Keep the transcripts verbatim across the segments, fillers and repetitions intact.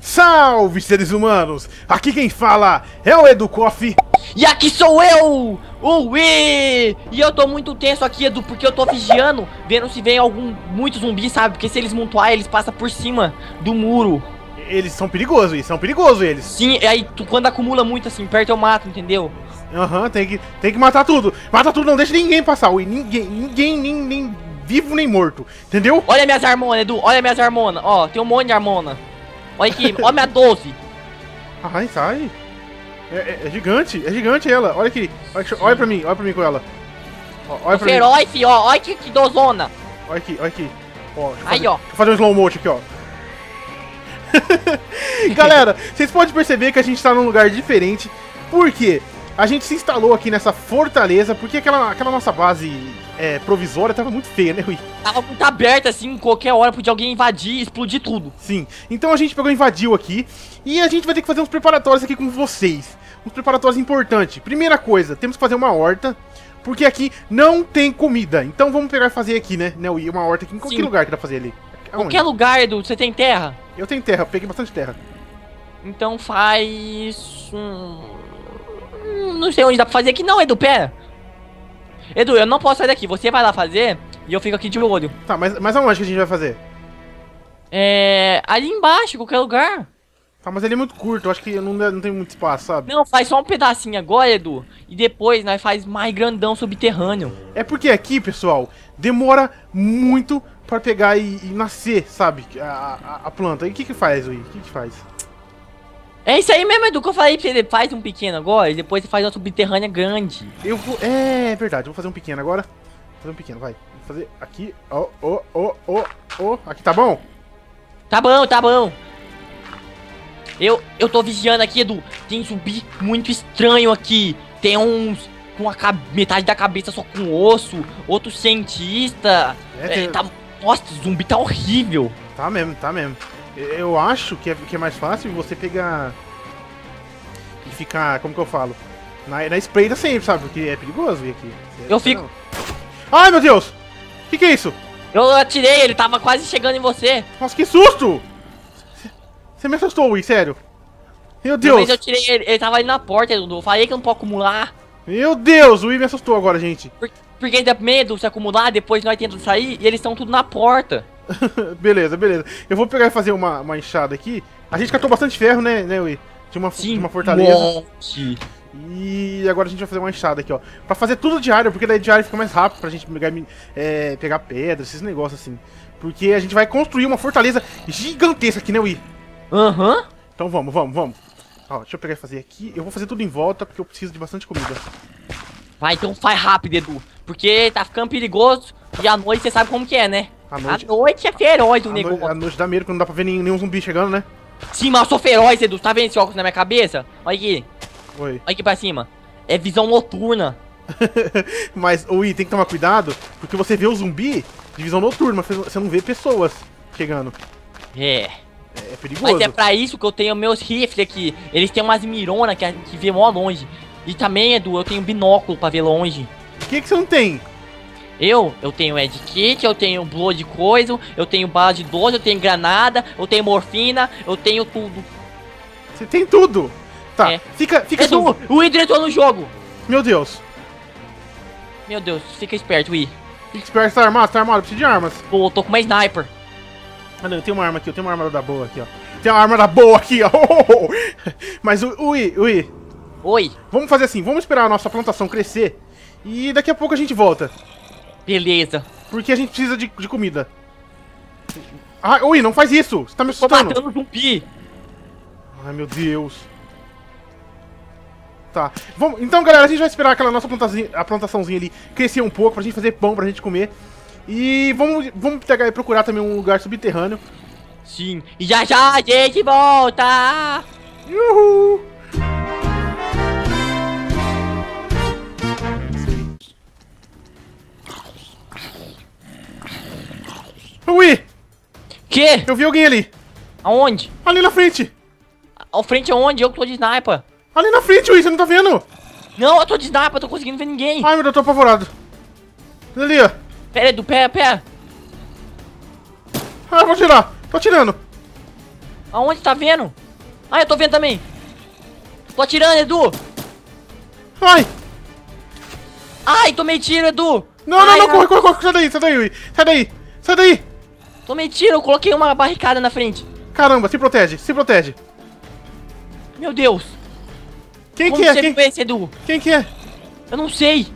Salve, seres humanos! Aqui quem fala é o Edu Coffee. E aqui sou eu, o Wii! E eu tô muito tenso aqui, Edu, porque eu tô vigiando, vendo se vem algum, muito zumbi, sabe? Porque se eles montuar, eles passam por cima do muro. Eles são perigosos, eles são perigosos, eles. Sim, e aí tu, quando acumula muito assim, perto eu mato, entendeu? Aham, uhum, tem que, tem que matar tudo. Mata tudo, não deixa ninguém passar, Wii. Ninguém, ninguém, nem, nem vivo nem morto, entendeu? Olha minhas harmonas, Edu, olha minhas harmonas. Ó, tem um monte de harmona. Olha aqui, olha minha doze. Ai, sai. É, é, é gigante, é gigante ela. Olha aqui, olha, olha pra mim, olha pra mim com ela. Ó, olha pra feroz, mim. filho, ó, olha que, que dozona. Olha aqui, olha aqui. Ó, deixa eu aí, fazer, ó. Deixa eu fazer um slow motion aqui, ó. Galera, vocês podem perceber que a gente tá num lugar diferente. Por quê? A gente se instalou aqui nessa fortaleza porque aquela, aquela nossa base é, provisória tava muito feia, né, Rui? Tava muito aberta, assim, qualquer hora podia alguém invadir e explodir tudo. Sim, então a gente pegou e invadiu aqui. E a gente vai ter que fazer uns preparatórios aqui com vocês. Uns preparatórios importantes. Primeira coisa, temos que fazer uma horta, porque aqui não tem comida. Então vamos pegar e fazer aqui, né, né Rui? Uma horta aqui em qualquer Sim. lugar que dá pra fazer ali. Aonde? Qualquer lugar, Edu, você tem terra? Eu tenho terra, peguei bastante terra. Então faz... Hum, não sei onde dá pra fazer aqui não, Edu, pera. Edu, eu não posso sair daqui, você vai lá fazer e eu fico aqui de olho. Tá, mas, mas aonde que a gente vai fazer? É... ali embaixo, qualquer lugar. Tá, mas ele é muito curto, eu acho que não, não tem muito espaço, sabe? Não, faz só um pedacinho agora, Edu. E depois nós faz mais grandão subterrâneo. É porque aqui, pessoal, demora muito pra pegar e, e nascer, sabe? A, a, a planta. E o que que faz, Rui? O que que faz? É isso aí mesmo, Edu, que eu falei pra você. Faz um pequeno agora e depois você faz uma subterrânea grande. Eu vou... É, é verdade, eu vou fazer um pequeno agora. Vou fazer um pequeno, vai. Vou fazer aqui, ó, ó, ó, ó, ó. Aqui tá bom? Tá bom, tá bom. Eu, eu tô vigiando aqui, Edu. Tem zumbi muito estranho aqui. Tem uns com a metade da cabeça só com osso. Outro cientista. É, É, tem... tá... Nossa, o zumbi tá horrível. Tá mesmo, tá mesmo. Eu acho que é, que é mais fácil você pegar e ficar, como que eu falo? Na, na espreita sempre, sabe? Porque é perigoso ir aqui. Eu fico... Não. Ai, meu Deus! O que que é isso? Eu atirei, ele tava quase chegando em você. Nossa, que susto! Você me assustou, Wii, sério. Meu Deus! Mas eu tirei ele, ele tava ali na porta, Edu. Eu falei que eu não posso acumular. Meu Deus, o Wii me assustou agora, gente. Por, porque dá medo se acumular, depois nós tentamos sair e eles estão tudo na porta. Beleza, beleza. Eu vou pegar e fazer uma, uma enxada aqui. A gente catou bastante ferro, né, né, Wii? De uma, Sim, de uma fortaleza. monte. E agora a gente vai fazer uma enxada aqui, ó. Pra fazer tudo diário, porque daí diário fica mais rápido pra gente pegar, é, pegar pedra, esses negócios assim. Porque a gente vai construir uma fortaleza gigantesca aqui, né, Wii? Aham. Uhum. Então vamos, vamos, vamos. Ó, deixa eu pegar e fazer aqui. Eu vou fazer tudo em volta, porque eu preciso de bastante comida. Vai, então faz rápido, Edu. Porque tá ficando perigoso. E à noite você sabe como que é, né? À noite, a noite é feroz o a negócio. noite, a noite dá medo, quando não dá pra ver nenhum, nenhum zumbi chegando, né? Sim, mas eu sou feroz, Edu. Tá vendo esse óculos na minha cabeça? Olha aqui. Oi. Olha aqui pra cima. É visão noturna. Mas, Wii, tem que tomar cuidado, porque você vê o zumbi de visão noturna, mas você não vê pessoas chegando. É. É perigoso. Mas é pra isso que eu tenho meus rifles aqui. Eles têm umas mironas que, que vê mó longe. E também, Edu, eu tenho binóculo pra ver longe. O que que você não tem? Eu, eu tenho Ed Kit, eu tenho Blood Coisa, eu tenho bala de doze, eu tenho granada, eu tenho morfina, eu tenho tudo. Você tem tudo. Tá, É. fica, fica... Edu, só- o Hydra entrou no jogo. Meu Deus. Meu Deus, fica esperto, Wii. Fica esperto, você tá armado? Você tá armado? Eu preciso de armas. Pô, tô com uma sniper. Ah, não, eu tenho uma arma aqui, eu tenho uma arma da boa aqui, ó. Tem uma arma da boa aqui, ó. Mas, o Wii, Wii, Oi, vamos fazer assim, vamos esperar a nossa plantação crescer e daqui a pouco a gente volta. beleza. Porque a gente precisa de, de comida. Ah, Wii, não faz isso! Você tá me Tô assustando. matando zumbi. Ai, meu Deus. Tá, vamos, então galera, a gente vai esperar aquela nossa plantazinha, a plantaçãozinha ali crescer um pouco pra gente fazer pão pra gente comer. E vamos, vamos pegar e procurar também um lugar subterrâneo. Sim, e já já a gente volta. Uhul! Ui! Que? Eu vi alguém ali! Aonde? Ali na frente! Ao frente aonde? Eu que tô de sniper. Ali na frente, Ui, você não tá vendo? Não, eu tô de sniper, eu tô conseguindo ver ninguém. Ai, meu Deus, eu tô apavorado. Ali, ó. Pera, Edu, pera, pera. Ah, eu vou atirar. Tô atirando. Aonde tá vendo? Ah, eu tô vendo também. Tô atirando, Edu. Ai! Ai, tomei tiro, Edu. Não, Ai, não, não, corre, corre, corre, sai daí, sai daí, Ui. Sai daí, sai daí. Tomei tiro, eu coloquei uma barricada na frente. Caramba, se protege, se protege. Meu Deus. Quem Como que é? você Quem, viu esse, Edu? quem que é? Eu não sei.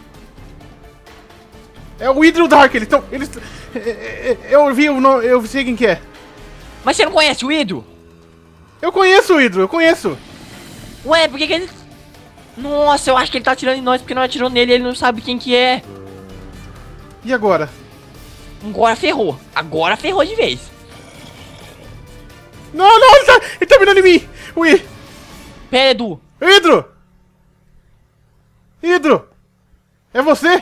É o Hydro Dark, eles estão... Eles, é, é, é, eu vi o nome, eu sei quem que é. Mas você não conhece o Hydro? Eu conheço o Hydro, eu conheço. Ué, por que que ele... Nossa, eu acho que ele tá atirando em nós porque não atirou nele, ele não sabe quem que é. E agora? Agora ferrou. Agora ferrou de vez. Não, não, ele tá, ele tá mirando em mim. Ui, Pera, Edu. Hydro. Hydro. É você?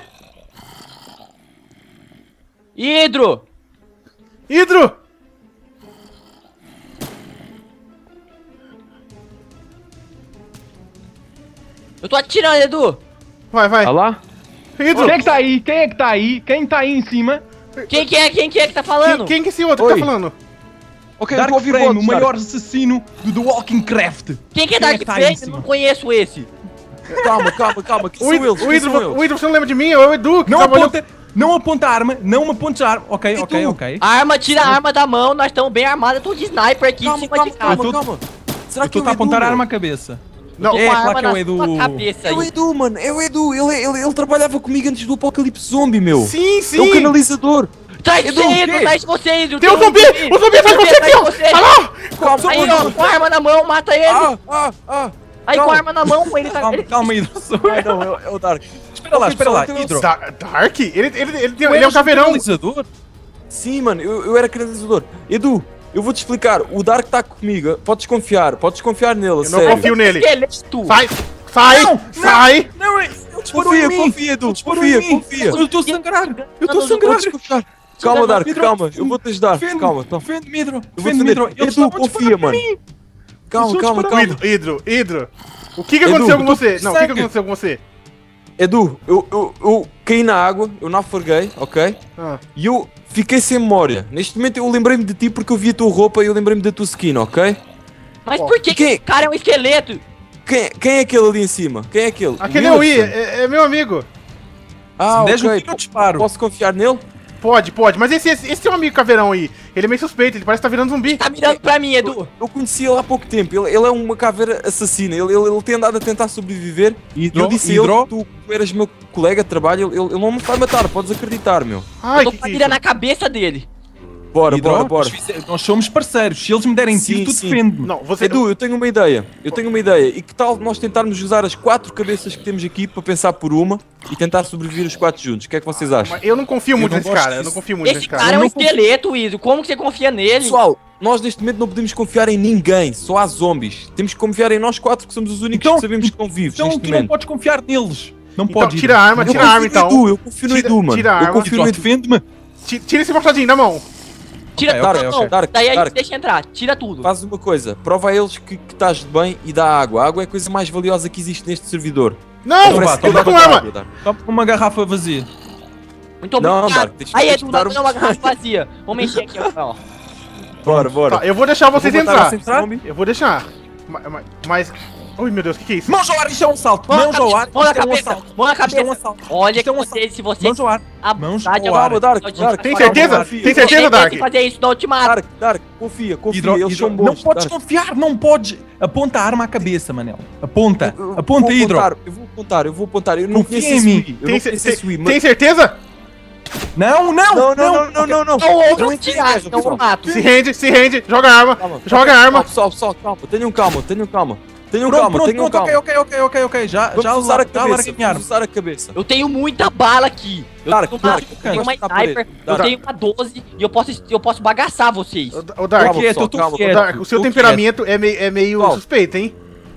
Hydro. Hydro. Eu tô atirando, Edu. Vai, vai. Olha lá. Hydro. Quem é que tá aí? Quem é que tá aí? Quem tá aí em cima? Quem que é? Quem que é que tá Quem, falando? quem que é esse outro Oi. que tá falando? Ok, Dark eu tô a ouvir Frame, votos, o Dark. maior assassino do The Walking Craft. Quem que é Quem é Dark que tá aí em Frame? Eu cima? não conheço esse. Calma, calma, calma, que O são Hydro, eles, o que Hydro, são o eles. Hydro, você não lembra de mim? É o Edu que Não trabalhou- aponta, não aponta a arma, não aponta a arma. Ok, ok, tu? ok. Arma, tira a arma da mão, nós estamos bem armados, eu tô de sniper aqui em Calma, cima calma, de casa. calma, calma. Será Eu que é tô o a Edu, apontar a meu? arma à cabeça. Não, Tô É, com a claro arma que é o na Edu. sua cabeça É o aí. Edu, mano, é o Edu. Ele, ele, ele trabalhava comigo antes do Apocalipse Zombie, meu. sim, É o sim. canalizador. Traz Edu, você, o Edu, quê? traz você, Edu. Tem um zumbi! O zumbi atrás de você aqui, ó! você. Olha lá! Calma, Aí, calma, ó, com a arma na mão, mata ele. Ah, ah, ah. Aí, com calma. a arma na mão, ele tá... Calma, ele- calma, Hydro. Ai, não, é, é o Dark. Espera lá, espera lá, Pessoal, Hydro. Da- Dark? Ele, ele, ele, tem- Tu ele é um eras caveirão. canalizador? Sim, mano, eu, eu era canalizador. Edu, eu vou te explicar. O Dark tá comigo. Podes confiar, podes confiar nele, a Eu não sério. confio nele. Esqueleto. Sai! Sai! Não, Sai! Não, ele disparou Confia, em mim. confia, Edu, Ele disparou confia, em mim. confia. Eu tô a sangrar. Eu tô sangrando. Podes confiar. Calma, Dark, Hydro, calma. Eu vou te ajudar. Defende-me, Calma, então. defende-me, Hydro. Eu vou Defende-me, defender. Hydro. Eles Edu, estavam a confia, disparar mano. em mim. Calma, Eles calma, vão calma. Hydro, Hydro, Hydro. O que que Edu, aconteceu com eu tô você? com Não, o que que sangue. aconteceu com você? Edu, eu, eu, eu caí na água, eu naufraguei, ok? Ah, E eu fiquei sem memória. Neste momento eu lembrei-me de ti porque eu vi a tua roupa e eu lembrei-me da tua skin, ok? Mas Ó, por que quem- que esse cara é um esqueleto? Quem, quem é aquele ali em cima? Quem é aquele? aquele é o I, Wilson? é, é meu amigo. Ah, Se der um ok. tiro, eu disparo. Posso confiar nele? Pode, pode, mas esse, esse, esse é um amigo caveirão aí. Ele é meio suspeito, ele parece que tá virando zumbi. Tá mirando pra mim, Edu. Eu conheci ele há pouco tempo. Ele, ele é uma caveira assassina. Ele, ele, ele tem andado a tentar sobreviver. E Hydro, eu disse a Hydro. ele que tu, tu eras meu colega de trabalho. Ele, ele, ele não me vai matar, podes acreditar, meu. Ai, Eu tô que com a que mira isso? na cabeça dele. Bora, Hydro, bora, bora. nós fize- Nós somos parceiros. Se eles me derem Sim, tiro, tu sim. defende-me. Não, você... Edu, eu tenho uma ideia. Eu tenho uma ideia. E que tal nós tentarmos usar as quatro cabeças que temos aqui para pensar por uma e tentar sobreviver os quatro juntos? O que é que vocês acham? Mas eu não confio Eu muito não nesse gosto cara, eu não disso. confio muito Esse nesse cara cara. é um não esqueleto, Iso. Como que você confia nele? Pessoal, nós neste momento não podemos confiar em ninguém, só há zombies. Temos que confiar em nós quatro que somos os únicos Então- que sabemos que estão vivos Então neste tu não momento. podes confiar neles. Não Então, pode. tira a arma, Eu tira a arma confio no então. Edu, eu confio no Tira- Edu, mano. tira a Eu arma. confio no Edu. defende-me. Ti- Tira esse machadinho da mão. Tira Ok, tudo, ok, não. ok. Dark, Daí a Dark. gente deixa entrar. Tira tudo. Faz uma coisa, prova a eles que, que estás de bem e dá água. A água é a coisa mais valiosa que existe neste servidor. Não, Então vá, eu toma tô com água, arma. água, Dark. Só com uma garrafa vazia. Muito Não, obrigado. Dark, tens- Aí, tens Edu, que vai dar um- dar uma garrafa vazia. Vamos encher aqui, ó. Bora, bora. Tá, eu vou deixar vocês Eu vou botar entrar. essa zombie. Eu vou deixar. Ma- ma- Mas... Ui, meu Deus, o que que é isso? Mãos ao ar, isto é um assalto. Mão na Mãos ao cabeça, ar. mão na Isto é um cabeça, assalto. mão na Isto é um cabeça. assalto. Olha Isto que é um você, assalto. se você Mãos ao ar. Mãos abusar de ao alguma ar. Calma, Dark, coisa, Dark. Tem vai falar certeza? alguma coisa. Tem certeza, Você Dark? tem que fazer isso, não, eu te mato. Dark, Dark, confia, confia, Hydro, eles Hydro, são bons. não podes Dark. confiar, não podes. Aponta a arma à cabeça, Manel. Aponta. Eu- eu Aponta, vou Hydro. apontar, Eu vou apontar, eu vou apontar. Eu não Confia conheço em esse mim. Wii. Eu Tem, não cer- conheço esse tem- Wii. tem mas- certeza? Não, não, Não, não, não, não, não, não. Não, outro Não tirar, entrega, senão eu pessoal. mato. Se rende, se rende. Joga a arma. Calma. Joga a arma. Pessoal, pessoal, calma. Tenham calma, tenham calma. Tenham Pronto, calma, pronto, tenham pronto, calma. ok, ok, ok, ok, ok, já, Vamos já, usar a já cabeça, larguei minha arma. vamos usar a cabeça. Eu tenho muita bala aqui. Eu Dark, tenho uma, Dark, eu tenho uma encosta na sniper, parede. eu Dark. tenho uma doze e eu posso, eu posso bagaçar vocês. Ô, ô, Dark, Calma, quieto, pessoal, eu tô calma. quieto. ô, Dark, o seu tô temperamento é meio, é meio Qual? suspeito, hein?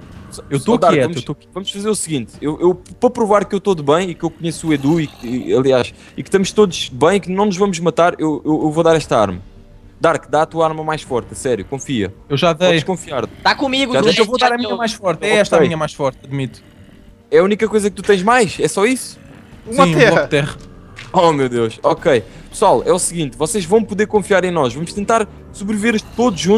Eu tô Ó, Dark, quieto, vamos, eu tô vamos fazer o seguinte, eu, eu para provar que eu estou de bem e que eu conheço o Edu e, que- e, aliás, e que estamos todos bem, que não nos vamos matar, eu, eu, eu vou dar esta arma. Dark, dá a tua arma mais forte, a sério, confia. Eu já dei. Podes confiar. Tá comigo, Já Du, deixa Eu vou dar a minha eu- mais forte. É Ok. esta a minha mais forte, admito. É a única coisa que tu tens mais? É só isso? Uma Sim, um terra. bloco de terra. Oh meu Deus, ok. Pessoal, é o seguinte, vocês vão poder confiar em nós. Vamos tentar sobreviver todos juntos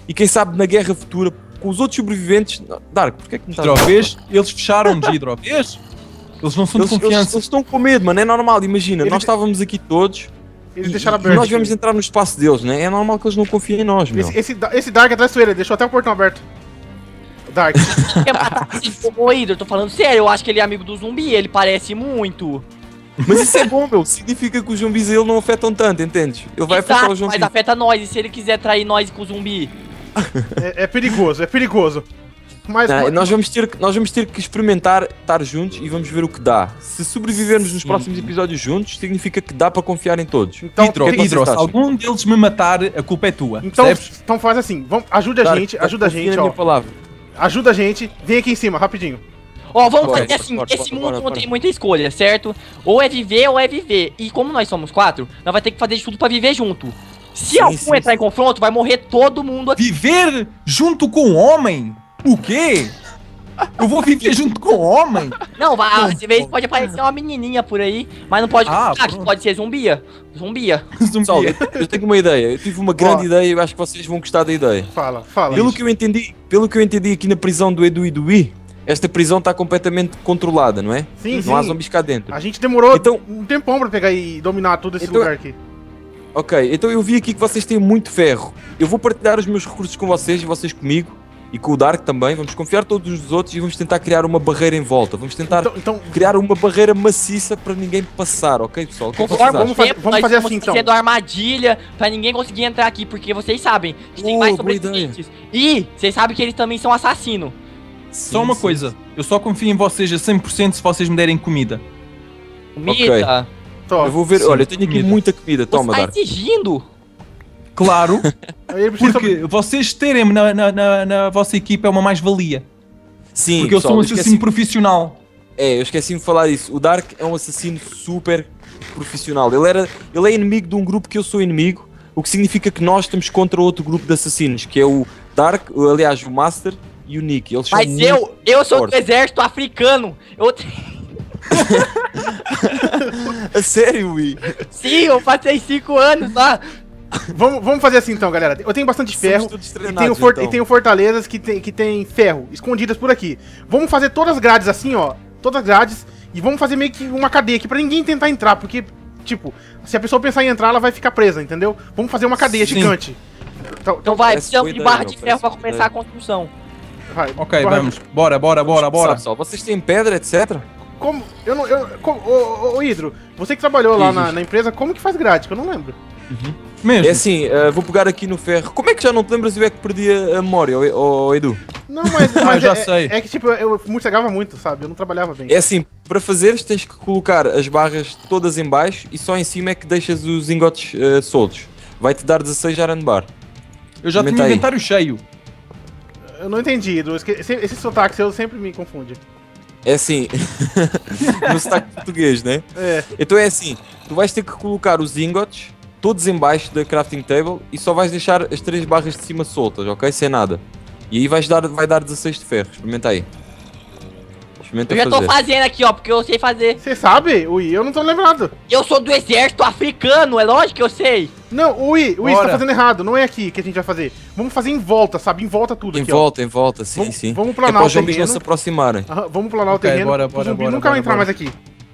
e quem sabe na guerra futura, com os outros sobreviventes... Dark, porquê é que me estás a Outra falar? vez, eles fecharam de outra vez. Eles não são de Eles, eles, confiança. eles estão com medo, mano, é normal, imagina, Eles- nós estávamos aqui todos Eles e, deixaram e aberto. nós vamos entrar no espaço deles, né? É normal que eles não confiem em nós, meu. Esse, esse, esse Dark atrás da ele deixou até o portão aberto. Dark. Quer matar esse Moído, eu tô falando sério, eu acho que ele é amigo do zumbi, ele parece muito. Mas isso é bom, meu, significa que os zumbis ele não afetam tanto, entendes? Ele vai afetar Exato, os zumbis. mas afeta nós, e se ele quiser trair nós com o zumbi? É, é perigoso, é perigoso. Mas, Não, mas- nós, vamos ter, que- nós vamos ter que experimentar estar juntos e vamos ver o que dá. Se sobrevivermos nos Sim. próximos episódios juntos, significa que dá para confiar em todos. então, Hidro, que é que Hidro, vocês se acham? algum deles me matar, a culpa é tua. então, Percebes? então faz assim, vamos, ajuda a Dark, gente, Dark, ajuda a confia gente, na ó. minha palavra. Ajuda a gente, vem aqui em cima, rapidinho. Ó, vamos Bora, fazer bora, assim, bora, esse bora, mundo bora, não bora. tem muita escolha, certo? Ou é viver ou é viver. E como nós somos quatro, nós vai ter que fazer de tudo pra viver junto. Se Sim, algum sim, entrar sim. em confronto, vai morrer todo mundo aqui. Viver junto com o homem? O quê? Eu vou viver junto com o homem? Não, vai, Não, às vezes pode aparecer uma menininha por aí, mas não pode Ah, ah, que pronto. pode ser zumbia. Zumbia. Pessoal, eu, eu tenho uma ideia. Eu tive uma grande Ó. ideia e eu acho que vocês vão gostar da ideia. Fala, fala. Pelo que eu entendi, pelo que eu entendi aqui na prisão do Edu e do I, esta prisão está completamente controlada, não é? Sim, Não há sim. zombies cá dentro. A gente demorou Então- um tempão pra pegar e dominar todo esse Então- lugar aqui. Ok, então eu vi aqui que vocês têm muito ferro. Eu vou partilhar os meus recursos com vocês e vocês comigo. E com o Dark também. Vamos confiar todos uns dos outros e vamos tentar criar uma barreira em volta. Vamos tentar Então, então criar uma barreira maciça para ninguém passar, ok, pessoal? O que é que vocês Conforme vamos o acham? fazer- tempo, vamos nós fazer estamos assim, então. fazendo armadilha pra ninguém conseguir entrar aqui, porque vocês sabem que tem Oh, mais boa sobreviventes. E vocês sabem que eles também são assassinos. Só uma Sim, coisa, eu só confio em vocês a cem por cento se vocês me derem comida. Comida. Tó, Eu vou ver, Sim, olha, eu tenho aqui comida. muita comida, Você toma, tá Dark. exigindo? Claro, aí ele precisa porque vocês terem-me na, na, na, na vossa equipa é uma mais-valia. Sim, Porque eu pessoal, sou um eu assassino esqueci, profissional. é, eu esqueci de falar isso. O Dark é um assassino super profissional. Ele, era, ele é inimigo de um grupo que eu sou inimigo, o que significa que nós estamos contra outro grupo de assassinos, que é o Dark, o- aliás, o Master e o Nick. Eles são Mas muito eu, eu sou do fortes. exército africano. Eu, A sério, Wii? sim, eu passei cinco anos lá. Vamos, vamos fazer assim então, galera. Eu tenho bastante Somos ferro. todos E treinados, tenho, for- então. e tenho fortalezas que tem, que tem ferro escondidas por aqui. Vamos fazer todas as grades assim, ó. Todas as grades. E vamos fazer meio que uma cadeia aqui pra ninguém tentar entrar. Porque, tipo, se a pessoa pensar em entrar, ela vai ficar presa, entendeu? Vamos fazer uma cadeia Sim. gigante. Então, Então vai, Parece precisamos boa de ideia, barra não, de ferro parece pra boa começar ideia. a construção. vai. Ok, Bora. vamos. Bora, bora, bora, Sabe, bora. pessoal, vocês têm pedra, etcétera? Como. Eu não. Eu, como, ô, ô, ô, Hidro, você que trabalhou lá Diz, na, diz. na empresa, como que faz grade? Que eu não lembro. Mesmo. É assim, eh, vou pegar aqui no ferro. Como é que já não te lembras eu é que perdi a, a memória, ô, ô, Edu? Não, mas. Ah, mas já é, sei. É, que, tipo, eu morcegava muito, sabe? Eu não trabalhava bem. É assim, para fazeres tens que colocar as barras todas em baixo e só em cima é que deixas os ingotes eh, soltos. Vai-te dar dezasseis Iron Bar. Eu já Comenta tenho o aí. inventário cheio. Eu não entendi, Hidro. Esque- Esse, esse sotaque seu sempre me confunde. É assim, no sotaque português, né? É. Então é assim, tu vais ter que colocar os ingotes todos em baixo da crafting table e só vais deixar as três barras de cima soltas, ok? Sem nada. E aí vais dar, vai dar dezasseis de ferro. Experimenta aí. Experimenta Eu já tô fazer. fazendo aqui, ó, porque eu sei fazer. Você sabe, Ui? Eu não tô lembrado. Eu sou do exército africano, é lógico que eu sei. Não, Ui, Ui, você tá Bora. fazendo errado. Não é aqui que a gente vai fazer. Vamos fazer em volta, sabe? Em volta tudo Em aqui, volta, em volta, sim, Vamos- sim. vamos é planar para o os zombies não terreno. se aproximarem. ó. Aham, vamos planar Ok, o terreno. bora, o bora, zumbi bora, nunca vai bora, entrar bora. mais aqui.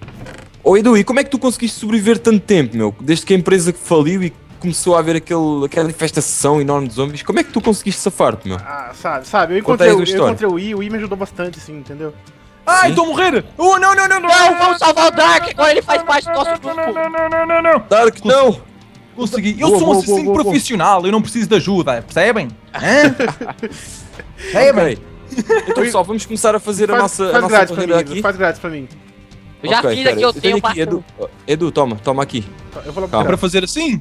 Ô Edu, e como é que tu conseguiste sobreviver tanto tempo, meu? Desde que a empresa faliu e começou a haver aquele, aquela infestação enorme de zombies, como é que tu conseguiste safar-te, meu? Ah, sabe, sabe? Eu Conta encontrei, aí a o- tua eu história. encontrei o Ui, o Ui me ajudou bastante, assim, entendeu? Ai, Sim. estou a morrer! Oh, não, não, não, não! Não, vamos salvar o Dark, agora ele faz parte do nosso grupo. Não, não, não, não, não, não! Dark, não! Consegui. Eu Boa, sou um boa, assassino boa, boa, boa. profissional, eu não preciso de ajuda, percebem? Hã? Percebem? Ok. Então pessoal, vamos começar a fazer a Faz, nossa, a faz nossa grades pra corrida mim, aqui. faz grades pra mim. Eu já Ok, fiz pera, aqui, eu tenho aqui, bastante. Edu, Edu, toma, toma aqui. Tá, eu vou lá Calma. Para fazer assim?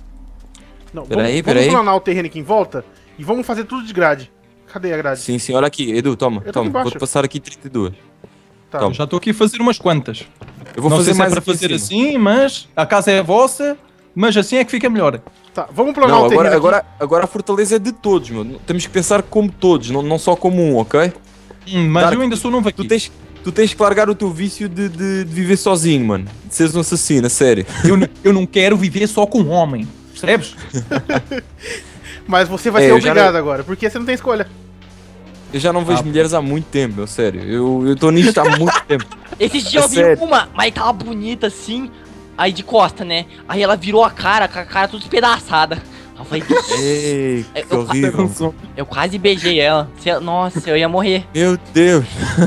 Não, Pera vamos, aí, pera vamos aí. planar o terreno aqui em volta e vamos fazer tudo de grade. Cadê a grade? Sim, sim, olha aqui, Edu, toma, Eu tô aqui toma. embaixo. Vou-te passar aqui trinta e dois. Tá. toma. Eu já estou aqui a fazer umas quantas. Eu vou não fazer sei se é mais para aqui em fazer cima. assim, mas a casa é vossa, mas assim é que fica melhor. Tá, vamos planar Não, o terreno agora, aqui. agora, agora a fortaleza é de todos, meu. Temos que pensar como todos, não, não só como um, ok? Hum, mas Dark, eu ainda sou novo aqui. Tu tens, tu tens que largar o teu vício de, de, de viver sozinho, mano. De seres um assassino, a sério. Eu, n- eu não quero viver só com um homem, percebes? Mas você vai É, ser eu já obrigado não- agora, porque você não tem escolha. Eu já não vejo Ah, mulheres há muito tempo, meu, sério. Eu, eu tô nisto há muito tempo. Esses dias É eu vi sério. uma, mas tava bonita assim, aí de costa, né? Aí ela virou a cara, com a cara toda espedaçada. Eu falei, "Vixe", Ei, Eu- que eu- horrível. eu quase beijei ela. Se- Nossa, eu ia morrer. Meu Deus.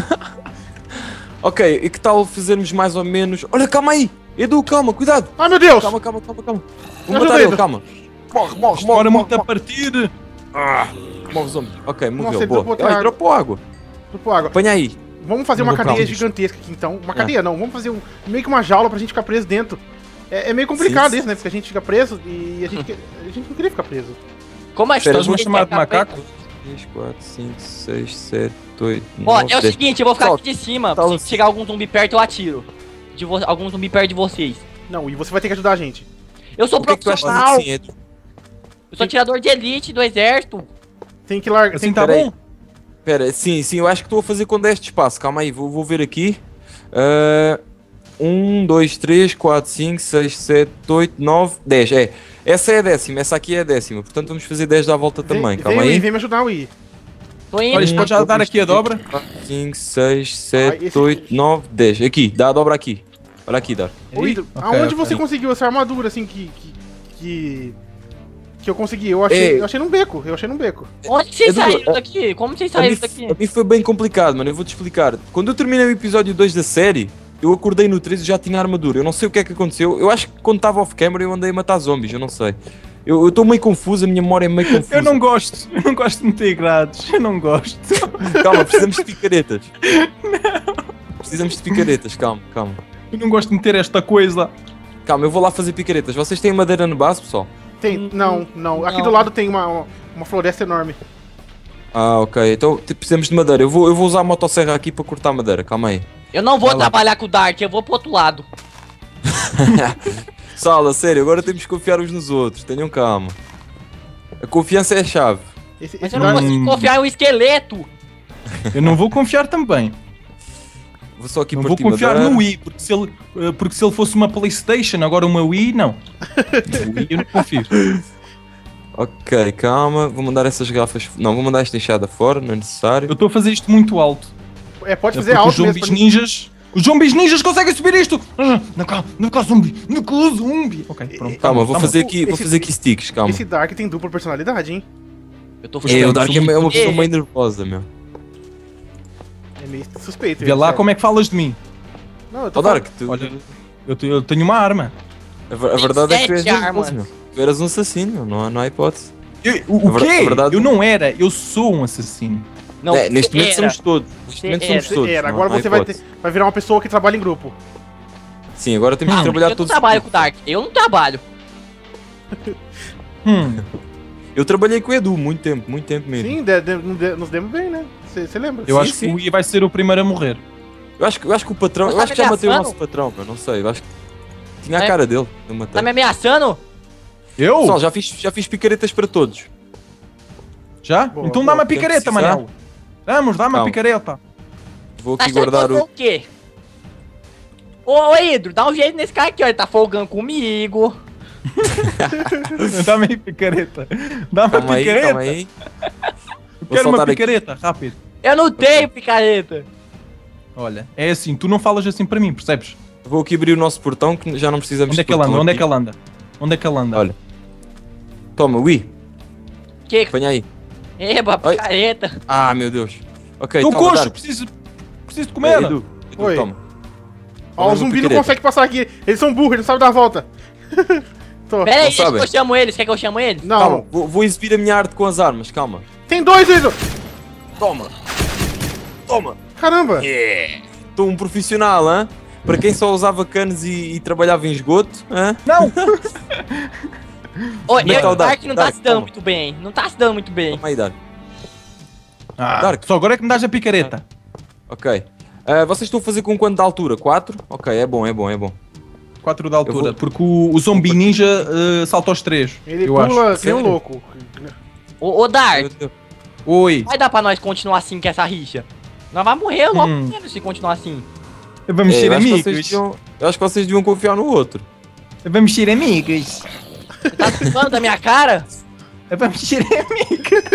Ok, e que tal fazermos mais ou menos... Olha, calma aí. Edu, calma, cuidado. Ai, meu Deus! Calma, calma, calma, calma. Vou Me matar ajuda, ele, Edu. calma. Morre, morre, Isto morre, demora morre, muito a morre. partir. Morre, zombie. Ok, morreu, Nossa, ele boa. dropou Ai, água. dropou água. Tudo água. Apanha aí. Vamos fazer Não uma vou pra cadeia onde? gigantesca aqui, então. Uma É. cadeia não, vamos fazer um, meio que uma jaula pra gente ficar preso dentro. É, é meio complicado Sim, isso, né? Porque a gente fica preso e a gente, que- a gente não queria ficar preso. Como a Espera, Estás-me a chamar de macaco? três, quatro, cinco, seis, sete, oito, Ó, nove, é o dez. seguinte, eu vou ficar Sol, aqui de cima. sol, Se chegar algum zumbi perto, eu atiro. De vo... Algum zumbi perto de vocês. Não, e você vai ter que ajudar a gente. Eu sou O que é que tu achas profissional. assim, Edu? Eu sou tirador de elite do exército. Tem que largar. Assim Tem... tá Peraí. bom? Pera, sim, sim, eu acho que estou a fazer com dez de espaço. Calma aí, vou, vou ver aqui. Ah, um, dois, três, quatro, cinco, seis, sete, oito, nove, dez. É, essa é a décima, essa aqui é a décima. Portanto, vamos fazer dez à volta também. Vem, Calma vem, aí. vem me ajudar, Wii. Tô indo. Olha, isto pode já dar aqui a dobra? cinco, seis, Ah, sete, esse- oito, nove, dez. Aqui, dá a dobra aqui. Olha aqui, Dar. Wii, Ok, aonde ok. você conseguiu essa armadura assim que. que. que, que eu consegui? Eu achei, Ei. eu achei num beco, eu achei num beco. Onde que vocês Edu, saíram é- daqui? Como vocês A mim, saíram daqui? a mim foi bem complicado, mano. Eu vou-te explicar. Quando eu terminei o episódio dois da série, eu acordei no três e já tinha armadura. Eu não sei o que é que aconteceu. Eu acho que quando estava off-camera eu andei a matar zombies, eu não sei. Eu estou meio confuso, a minha memória é meio confusa. Eu não gosto, eu não gosto de meter grades, eu não gosto. Calma, precisamos de picaretas. Não. Precisamos de picaretas, calma, calma. Eu não gosto de meter esta coisa. Calma, eu vou lá fazer picaretas. Vocês têm madeira no base, pessoal? Tem. Hum, Não, não. Aqui não. do lado tem uma, uma, uma floresta enorme. Ah, ok. Então t- precisamos de madeira. Eu vou, eu vou usar a motosserra aqui para cortar madeira. Calma aí. Eu não vou Vai lá. trabalhar com o Dark, eu vou pro outro lado. Sala, sério, agora temos que confiar uns nos outros. Tenham calma. A confiança é a chave. Esse, Mas esse eu não dark- Hum. consigo confiar em um esqueleto. Eu não vou confiar também. Vou só aqui Não vou partir confiar madeira. no Wii, porque se, ele, eh, porque se ele fosse uma Playstation, agora uma Wii, não. O Wii eu não confio. Ok, calma. Vou mandar essas garrafas... Não, vou mandar esta enxada fora, não é necessário. Eu estou a fazer isto muito alto. É, pode É fazer porque os alto mesmo. zombies pra- ninjas... Os zombies ninjas conseguem subir isto! Ah, Não cá, não cá zumbi, não cá zumbi. Ok, pronto. Calma, vou tá fazer bom. aqui, vou Esse- fazer aqui sticks, calma. Esse Dark tem dupla personalidade, hein? Eu tô Pois É, tem, o Dark é sou uma pessoa muito- meio nervosa, meu. É meio suspeito. Vê ele, lá sério. como é que falas de mim. Não, eu tô Ó, Dark, falando- tu... Olha, eu, te- eu tenho uma arma. A, ver- a verdade é que tu és sete nervoso, armas. meu. Tu eras um assassino, meu. Não há, não há hipótese. Eu- o A o ver- quê? a verdade- Eu não era, eu sou um assassino. Não, É, neste momento era. somos todos. Neste Você momento era. somos todos. Era, não- agora não há você vai, hipótese. ter, vai virar uma pessoa que trabalha em grupo. Sim, agora temos que Não, trabalhar eu não todos. trabalho com o Dark, eu não trabalho. Hum, Eu trabalhei com o Edu muito tempo, muito tempo mesmo. Sim, de- de- de- nos demos bem, né? Você lembra? eu Sim, acho sim. que o Wii vai ser o primeiro a morrer. Eu acho, que- eu acho que o patrão. Você Eu tá acho que já matei o ameaçando? nosso patrão, meu. Não sei. Eu acho que. Tinha a É. cara dele. Eu matei. Tá me ameaçando? Eu? Pessoal, já fiz, já fiz picaretas para todos. Já? Boa, então boa. dá-me a Quem picareta, precisar. Manel. Vamos, dá-me a Calma. picareta. Vou Tá aqui achando que guardar eu sou o. o quê? Ô, ô, Hidro, dá um jeito nesse cara aqui, ó. Ele tá folgando comigo. Dá-me a picareta. Dá-me a Calma aí, picareta. calma aí. Eu Vou quero uma soltar aqui. picareta, rápido. Eu não tenho picareta. Olha, é assim, tu não falas assim para mim, percebes? Vou aqui abrir o nosso portão que já não precisamos Onde é de que ele anda? portão Onde é aqui. que ele anda? Onde é que ele anda? Olha. Toma, Wii. Que? Apanha aí. Eba, Oi. picareta. Ah, meu Deus. Ok, Tô toma, coxo, Dark. preciso, preciso de É, comer. Edu, Edu, Oi. toma. Ó, o Toma zumbi não picareta. consegue passar aqui. Eles são burros, eles não sabem dar a volta. Tô. Pera aí, Não deixa sabe? que eu chamo eles. Quer que eu chamo eles? Não, Calma, vou, vou exibir a minha arte com as armas, calma. tem dois, Ido! Toma. Toma. Caramba! Estou um profissional, hã? Para quem só usava canos e, e trabalhava em esgoto, hã? Não! Ô, Onde é que eu, tá o o Dark Dark? não tá Dark, se dando toma. muito bem. Não tá se dando muito bem. Toma aí, Dark. Ah, Dark. só agora é que me dás a picareta. Ok. Ah, vocês estão a fazer com quanto de altura? quatro? Ok, é bom, é bom, é bom. quatro de altura, Eu vou- porque o, o zombi ninja eh, salta aos três. Ele eu pula acho. que nem um Sério? louco. Ô, ô Dark, Meu Deus. Oi, vai dar pra nós continuar assim com essa rixa? Nós vamos morrer logo Hum. menos se continuar assim. vamos É, ser eu, acho que amigos. vocês deviam, eu acho que vocês deviam confiar no outro. Vamos ser amigos. Você tá ficando da minha cara? É para mexer em amigo.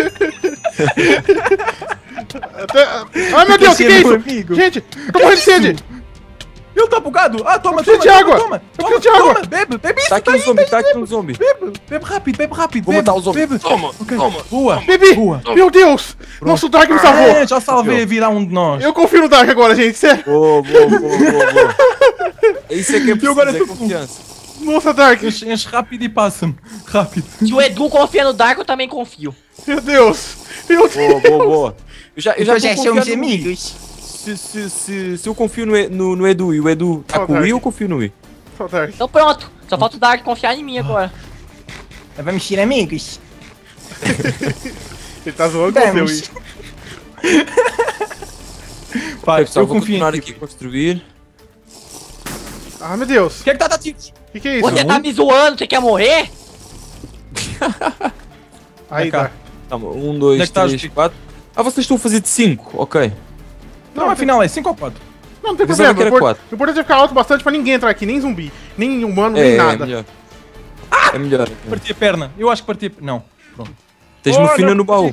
Até... Ai, meu Deus, o que, que é isso? Amigo. Gente, eu tô morrendo de sede. Ele tá bugado. Ah, toma, Eu preciso toma, de toma, água. toma, Eu toma, preciso de água. toma, bebe, bebe isso, Tá aqui um zombi, tá aqui um zombi. bebe, bebe rápido, bebe rápido. Vou bebe, matar o zombi. bebe. Toma, Ok, toma. boa. Bebi. Boa. Meu Deus. Nosso Dark me salvou. É, já salvei a vida a um de nós. Eu confio no Dark agora, gente, sério. Boa, boa, boa, boa, boa. Isso é que é preciso, agora é tô- confiança. Nossa, Dark. Enche, enche rápido e passa-me. Rápido. Se o Edu confia no Dark, eu também confio. Meu Deus. Meu Deus. Boa, boa, boa. Eu já, eu já Então tô já somos confiando no Wii. amigos. Se, se, se, se eu confio no, E- no, no Edu e o Edu tá Oh, com o Wii, Dark. eu confio no Wii. Só Dark. Então pronto. Só falta o Dark confiar em mim agora. Vamos ser amigos. Ele tá zoando com você, Vamos. Wii. Pai, Pessoal, eu vou confio continuar em aqui ti. a construir. Ah, meu Deus. O que é que tá a dar tiros? O que, que é isso? Você tá me zoando, você quer morrer? Aí, Vem cá. Dark. Calma, um, Onde dois, é que tá os três, tiros? quatro. Ah, vocês estão a fazer de cinco, ok. Não, Não, afinal é cinco ou quatro? Não, não tem Pensava problema. que era O import- quatro. o importante é ficar alto bastante pra ninguém entrar aqui. Nem zumbi, nem humano, É, nem é nada. melhor. É melhor. Parti a perna. Eu acho que parti a... Não. Pronto. Tens Oh, morfina não, no baú.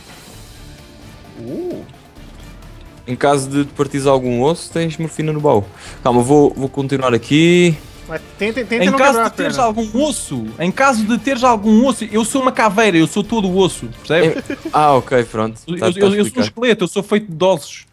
Uh. Em caso de partires algum osso, tens morfina no baú. Calma, vou, vou continuar aqui. Mas tenta, tenta Em não caso quebrar de as teres pernas. algum osso, em caso de teres algum osso, eu sou uma caveira, eu sou todo o osso, percebe? Ah, ok, pronto. Eu, Tá- eu- tá eu sou um explicado. esqueleto, eu sou feito de ossos.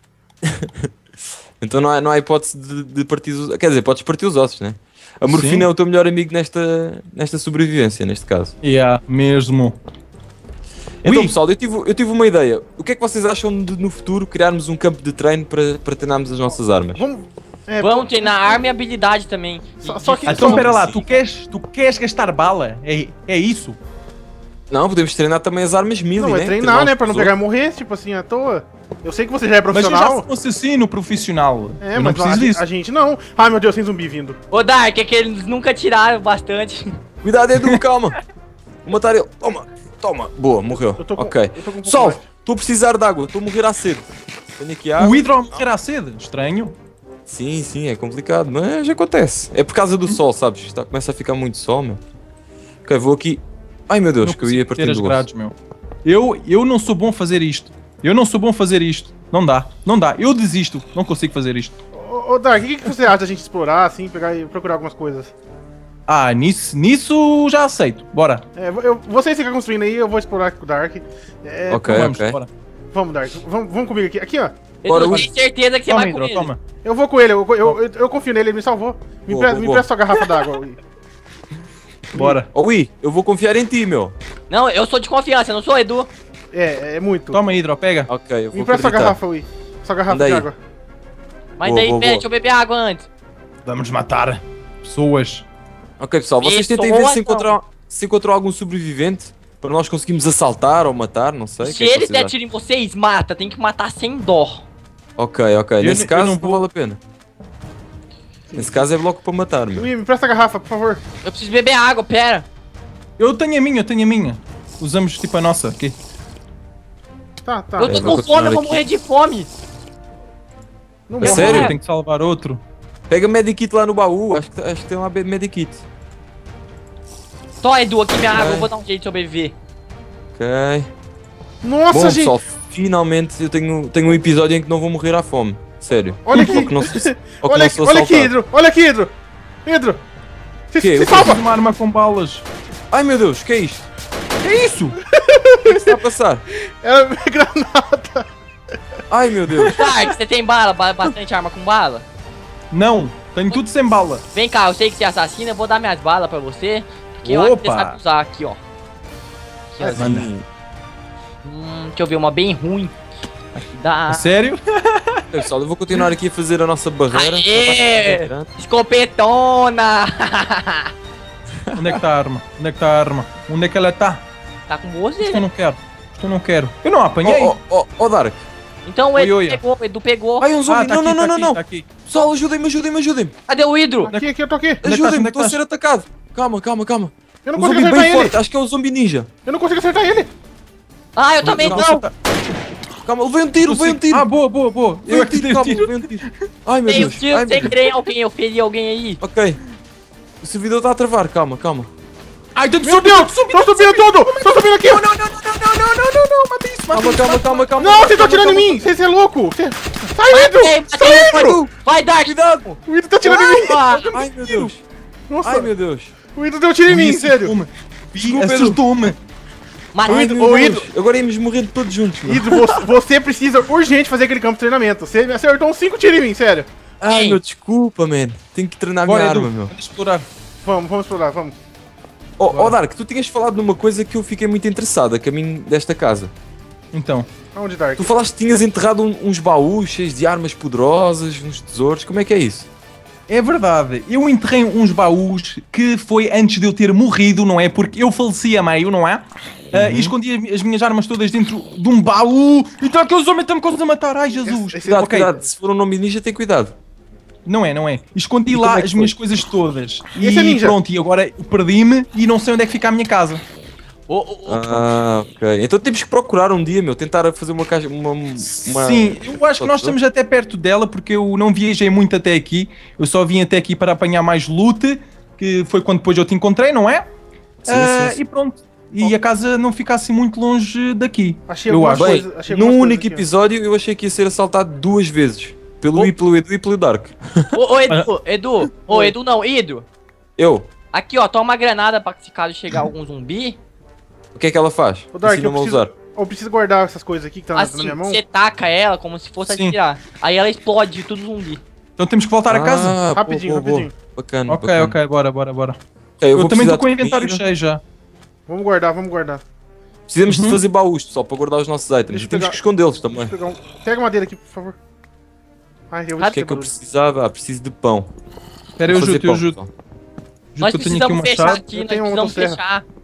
Então não há, não há hipótese de, de partir os... Quer dizer, podes partir os ossos, né? A morfina Sim. é o teu melhor amigo nesta, nesta sobrevivência, neste caso. Yeah, mesmo. Então, Ui. pessoal, eu tive, eu tive uma ideia. O que é que vocês acham de, no futuro, criarmos um campo de treino para, para treinarmos as nossas armas? Vamos. É, Vamos treinar arma e habilidade também. Só- E- só que- de- Então, Só- pera lá, tu queres, tu queres gastar bala? É, é isso? Não, podemos treinar também as armas melee, Não, é né? treinar, né? Pra não os pegar e morrer, tipo assim, à toa. Eu sei que você já é Mas eu já profissional. sou um assassino profissional. É, eu não mas a, preciso gente- disso. a gente não. Ai, meu Deus, tem zumbi vindo. Ô Dark, é que eles nunca tiraram bastante. outros. Cuidado, Edu, calma. Vou matar ele. Toma, toma. Boa, morreu. Eu tô com- ok. eu tô com um pouco Pessoal, mais. estou a precisar de água. Estou a morrer à sede. Tenho aqui água. O hidro a morrer à sede? Estranho. Sim, sim, é complicado, mas acontece. É por causa do sol, sabes? Está, começa a ficar muito sol, meu. Ok, vou aqui. Ai meu Deus, não que eu ia consigo partir ter as do osso. grades, meu. Eu, eu não sou bom a fazer isto. Eu não sou bom a fazer isto. Não dá, não dá. Eu desisto. Não consigo fazer isto. Ô, ô Dark, o que, que você acha da gente explorar, assim, pegar e procurar algumas coisas? Ah, nisso, nisso já aceito. Bora. É, eu, vocês ficam construindo aí, eu vou explorar com o Dark. É, Ok, Vamos, ok. bora. Vamos, Dark. Vamos, vamos comigo aqui. Aqui, ó. Bora, Eu Ui. tenho certeza que você Toma, vai com hidro, ele. toma. Eu vou com ele, eu, eu, eu, eu confio nele, ele me salvou. Me, Boa, empre- boa, me boa. empresta sua garrafa d'água. Wii. Bora. Ô, Ui, eu vou confiar em ti, meu. Não, eu sou de confiança, eu não sou Edu. É, é muito. Toma, hidro, pega. Ok, eu Me vou empresta sua acreditar. garrafa, Wii. Sua garrafa Anda de aí. água. Mas Boa, daí, boa, pera, boa. deixa eu beber água antes. Vamos matar pessoas. Ok, pessoal, vocês Pessoa, tentem ver se então. encontram, se encontram algum sobrevivente para nós conseguirmos assaltar ou matar, não sei. o Se que é que eles vocês der acham? tiro em vocês, mata. Tem que matar sem dó. Ok, ok. Eu Nesse n- eu caso não não vou- vale a pena. Nesse caso é bloco para matar, meu. Wii, me empresta a garrafa, por favor. Eu preciso beber água, pera. Eu tenho a minha, eu tenho a minha. Usamos tipo a nossa aqui. Tá, tá. eu é, tô vou com fome, eu vou continuar morrer de fome. Não É morre. sério? Eu tenho que salvar outro. Pega medikit lá no baú, acho que, acho que tem lá be- medikit. Tó, Edu, aqui minha água, Vai. eu vou dar um jeito de sobreviver. Ok. Nossa, Bom, gente. pessoal, finalmente eu tenho, tenho um episódio em que não vou morrer à fome. Sério. Olha aqui. Ou que não, sou- ou que Olha não aqui, sou olha aqui, assaltado. Hidro. Olha aqui, Hidro. Hidro. Se, Quê? se Eu salva. Preciso de uma arma com balas. Ai meu Deus, que é isto? Que é isso? O que está a passar? Era minha granada. Ai meu Deus. Dark, você tem bala? Ba- Bastante arma com bala? Não, tenho tudo sem bala. Vem cá, eu sei que você é assassino, eu vou dar minhas balas pra você. Porque eu acho que você Opa. sabe usar aqui, ó. Aqui, ó. Manda. Sim. Hum, deixa eu ver uma bem ruim. Aqui dá. Sério? Pessoal, eu vou continuar aqui a fazer a nossa barreira. Aê! Escopetona! Onde é que tá a arma? Onde é que tá a arma? Onde é que ela tá? Tá com você, Isto eu né? não quero. Isto eu não quero. Eu não a apanhei. Oh, oh, oh, oh, Dark. Então o Oi, Edu oi. pegou, o Edu pegou. Ai, um zumbi. Ah, tá não, aqui, não, tá não, não, aqui, não. tá aqui. Pessoal, ajudem-me, ajudem-me, ajudem-me. Cadê o Hidro? Aqui, aqui, eu tô aqui. Onde é que tá? Ajudem-me, Onde é que estou a tá? ser atacado. Calma, calma, calma. Eu não Um consigo zumbi acertar bem ele. forte, acho que é o zumbi ninja. Eu não consigo acertar ele. Ah, eu também Não, não. você tá- Calma, levei um tiro, levei um tiro. Ah, boa, boa, boa. Levei Eu um é que tiro, dei o calma, tiro. levei um tiro. Ai meu Tem Deus. os tiros Ai, meu sem Deus. querer em alguém, eu feri alguém aí. Ok. O servidor está a travar, calma, calma. Ai, tô Meu Deus! Tô subindo tudo! Tô subindo aqui! Não, não, não, não, não, não, não, não, não, mata isso, mata Calma, isso. calma, calma, calma. Não, calma, vocês estão calma, atirando em calma. mim! Vocês é louco! Cê... Sai, Matei, Hidro! matei, Sai, vai, Hidro! Vai, Dark! Cuidado! O Hidro tá atirando em mim! Ah, Ai, meu Deus. Nossa! Ai, meu Deus. O Hidro deu tiro em mim, sério! Desculpa, acertou-me. matei. Ai, Hidro- meu ô, Deus. Hidro. Agora íamos morrer todos juntos, meu. Hidro, você, você precisa urgente fazer aquele campo de treinamento. Você me acertou uns cinco tiros em mim, sério. Ai, Ei. meu, desculpa, man. Tenho que treinar a minha Bora, arma, Edu, meu. vamos explorar. Vamos, vamos explorar, vamos. Ó, oh, Dark, tu tinhas falado numa coisa que eu fiquei muito interessado a caminho desta casa. Então, Aonde, Dark? Tu falaste que tinhas enterrado um- uns baús cheios de armas poderosas, uns tesouros. Como é que é isso? é verdade, eu enterrei uns baús que foi antes de eu ter morrido, não é? Porque eu faleci a meio, não é? Ah, e escondi as, as minhas armas todas dentro de um baú. Então aqueles homens estão-me quase a matar. Ai, Jesus. Esse- esse- Cuidado, Ok. cuidado. Se for um nome ninja, tem cuidado. Não é, não é. Escondi E lá como é que as minhas foi? coisas todas. E esse é E ninja? pronto, e agora eu perdi-me e não sei onde é que fica a minha casa. Ô, ô, ô, Ah, ok. Então temos que procurar um dia, meu. Tentar fazer uma caixa. Uma, uma... Sim, eu acho que nós estamos até perto dela porque eu não viajei muito até aqui. Eu só vim até aqui para apanhar mais loot, que foi quando depois eu te encontrei, não é? Sim, Ah, sim, sim. E pronto. E a casa não fica assim muito longe daqui. Achei eu algumas acho. Bem, coisas- achei num algumas único coisas aqui, ó. episódio eu achei que ia ser assaltado duas vezes. Pelo Oh. I, pelo Edu e pelo Dark. ô, ô, Edu, Edu, ô, Edu não, Hidro. Eu. Aqui, ó, toma uma granada pra se caso chegar algum zumbi. O que é que ela faz? Ô, Dark, eu Ensina-me a preciso, usar. eu preciso guardar essas coisas aqui que tá na, na Assim, minha mão. você taca ela como se fosse Sim. atirar. Aí ela explode tudo zumbi. Então temos que voltar a casa? Ah, Rapidinho, boa, boa, boa. rapidinho. Bacana, Ok, bacana. ok, bora, bora, bora. Ok, Eu, vou também precisar estou com o de inventário comida. cheio já. Vamos guardar, vamos guardar. Precisamos Uhum. de fazer baús, pessoal, para guardar os nossos itens. Deixa E eu temos pegar- que escondê-los também. Deixa eu pegar um... Pega madeira aqui, por favor. Ai, eu O que é que eu precisava? Ah, preciso de pão. Espera, eu Vou fazer ajudo, eu pão, ajudo. pessoal. Ajudo Nós que eu tenho aqui precisamos uma fechar chave. aqui, Eu nós tenho uma precisamos motosserra. fechar.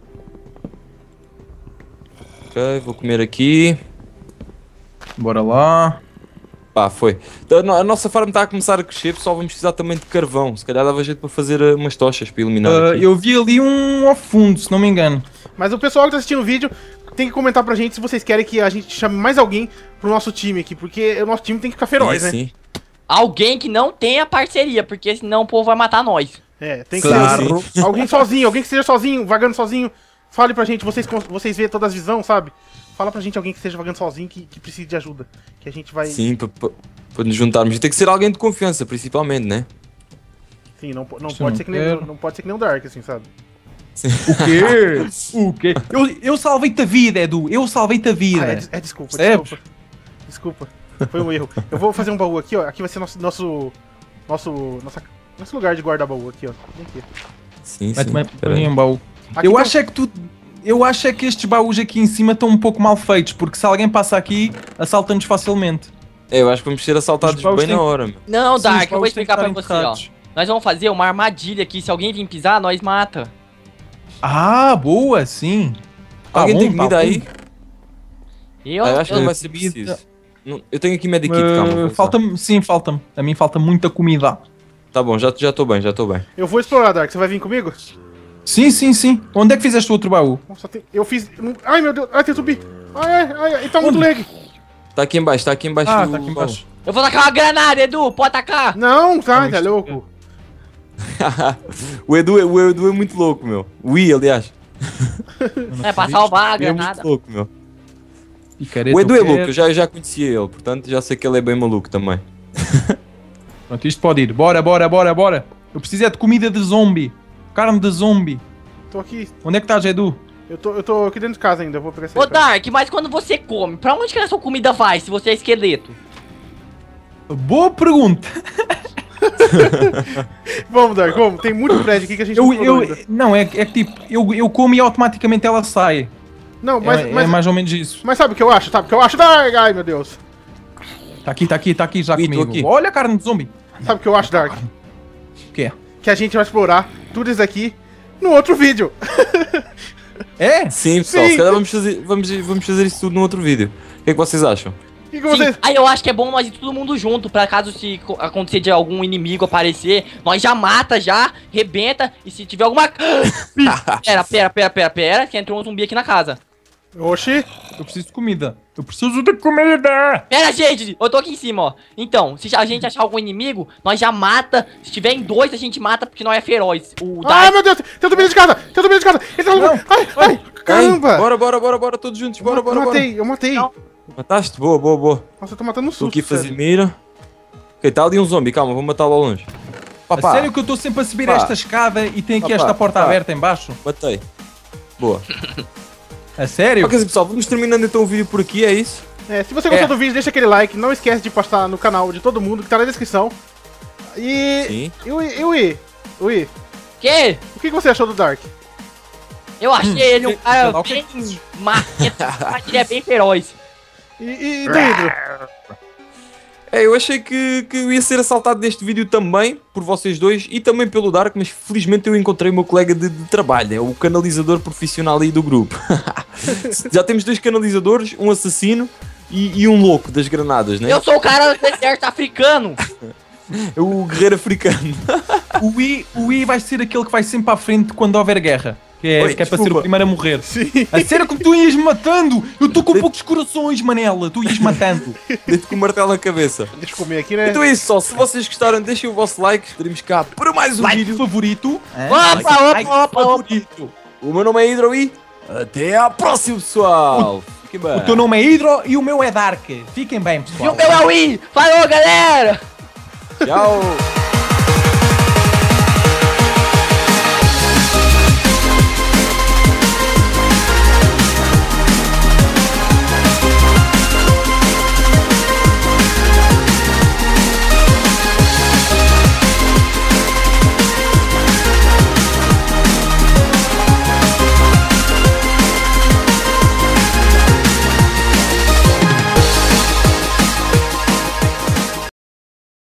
Ok, vou comer aqui. Bora lá. Pá, foi. Então, a no- a nossa farm está a começar a crescer, pessoal. Vamos precisar também de carvão. Se calhar dava jeito para fazer uh, umas tochas para iluminar. Ah, aqui. eu vi ali um ao fundo, se não me engano. Mas o pessoal que tá assistindo o vídeo tem que comentar pra gente se vocês querem que a gente chame mais alguém pro nosso time aqui, porque o nosso time tem que ficar feroz, sim, né? sim. Alguém que não tenha parceria, porque senão o povo vai matar nós. É, tem que Claro. ser alguém sozinho, alguém que esteja sozinho, vagando sozinho. Fale pra gente, vocês, cons- vocês vê todas as visões, sabe? Fala pra gente alguém que esteja vagando sozinho, que, que precise de ajuda. Que a gente vai... Sim, para nos juntarmos. E tem que ser alguém de confiança, principalmente, né? Sim, não, po- não, Isso eu pode não ser que nem, quero. não pode ser que nem o Dark, assim, sabe? O quê? O quê? Eu, eu salvei-te a vida, Edu. Eu salvei-te a vida. Ah, é, des- é desculpa, Percebes? desculpa. Desculpa. Foi um erro. Eu vou fazer um baú aqui, ó. Aqui vai ser nosso. Nosso. Nosso, nossa, nosso lugar de guardar baú aqui, ó. Vem aqui. Sim, Vai sim. também Pera aí. um baú. Aqui Eu tem- acho é que tu. Eu acho é que estes baús aqui em cima estão um pouco mal feitos, porque se alguém passa aqui, assalta-nos facilmente. É, eu acho que vamos ser assaltados Os baús bem têm- na hora, meu. Não, Sim, Dark, os eu vou baús têm que explicar pra estar você, ó. enterrados. Nós vamos fazer uma armadilha aqui, se alguém vir pisar, nós mata. Ah, boa, sim. Tá Alguém bom, tem tá comida bom. aí? Eu, Ah, eu acho que eu- não vai ser comida- preciso. Não, eu tenho aqui medikit, Uh, calma. vou usar. falta-me, sim, falta-me. A mim falta muita comida. Tá bom, já estou bem, já estou bem. Eu vou explorar, Dark. Você vai vir comigo? Sim, sim, sim. Onde é que fizeste o outro baú? Nossa, tem- eu fiz. Ai, meu Deus. Ai, tem que subir. Ai, ai, ai, ai. Tá muito Onde? lag. Tá aqui embaixo, tá aqui embaixo. Ah, do tá aqui baú. embaixo. eu vou tacar uma granada, Edu, pode tacar. Não, tá, Não, tá isso- louco. o, Edu, é- o Edu é muito louco, meu. O I, aliás. É, pra salvar a Ele é muito granada. louco, meu. Picareta, O Edu é eu quero. louco, eu já, eu já conhecia ele, portanto já sei que ele é bem maluco também. Pronto, isto pode ir. Bora, bora, bora, bora. Eu preciso é de comida de zombie. Carne de zombie. Tô aqui. Onde é que estás, Edu? Eu tô, eu tô aqui dentro de casa ainda. Eu vou pegar essa Ô, aí, pera. Dark, mas quando você come, pra onde que a sua comida vai, se você é esqueleto? Boa pergunta. Vamos, Dark, vamos. Tem muito prédio aqui que a gente Eu, não explorou eu, ainda. não, é, que- é que tipo, eu, eu como e automaticamente ela sai. Não, mas, é, mas, é mais ou menos isso. mas sabe o que eu acho? Sabe o que eu acho, Dark? Ai, meu Deus. Tá aqui, tá aqui, tá aqui já Ih, tô comigo. aqui. Olha a carne de zombie. Sabe o que eu acho, Dark? O que é? Que a gente vai explorar tudo isso aqui no outro vídeo. É? Sim, pessoal, Sim. se calhar vamos fazer, vamos, vamos fazer isso tudo num outro vídeo. O que é que vocês acham? E com Sim. vocês? Aí eu acho que é bom nós ir todo mundo junto, pra caso se co- acontecer de algum inimigo aparecer, nós já mata, já, rebenta, e se tiver alguma... pera, pera, pera, pera, pera, que entrou um zumbi aqui na casa. Oxi. Eu preciso de comida. Eu preciso de comida. Pera, gente, eu tô aqui em cima, ó. Então, se a gente achar algum inimigo, nós já mata. Se tiver em dois, a gente mata porque nós é feroz. O Ai, Dark... meu Deus, tem outro menino de casa, tem outro menino de casa. Ele tá Não. ai, ai, caramba. Ei, bora, bora, bora, bora, todos juntos, bora, eu bora, bora. matei, eu matei. Não. Mataste? Boa, boa, boa. Nossa, eu tô matando um Estou susto. aqui a fazer sério. mira. Ok, tá ali um zombie, calma, vou matá-lo ao longe. A Papá, sério que eu estou sempre a subir Pá. esta escada e tem aqui Pá, esta porta pá. aberta em baixo? matei. Boa. A sério? Ok, pessoal, vamos terminando então o vídeo por aqui, é isso? É, se você gostou É. do vídeo, deixa aquele like. Não esquece de postar no canal de todo mundo que tá na descrição. E. Sim. E o I? E o I? O I? Que? O que você achou do Dark? Eu achei ele um cara sei lá, bem marquento, mas ele é bem feroz. E, e, e do Hidro? É, eu achei que, que eu ia ser assaltado neste vídeo também, por vocês dois, e também pelo Dark, mas felizmente eu encontrei o meu colega de, de trabalho, é o canalizador profissional aí do grupo. Já temos dois canalizadores, um assassino e, e um louco das granadas, né? Eu sou o cara do deserto africano. É o guerreiro africano. O I, o I vai ser aquele que vai sempre à frente quando houver guerra. Que é, Oi, que é para ser desculpa. o primeiro a morrer. Sim. A sério que tu ias me matando? Eu estou com poucos corações, Manela. Tu ias matando. Deito com o martelo na cabeça. Deixa eu comer aqui, né? Então é isso só, se vocês gostaram, deixem o vosso like, estaremos cá para mais um Like vídeo. favorito. Opa, Like opa, opa, opa. favorito. O meu nome é Hidro e até à próxima, pessoal. Fiquem bem. O teu nome é Hidro e o meu é Dark. Fiquem bem, E pessoal. o meu é o I. Falou, galera. Tchau.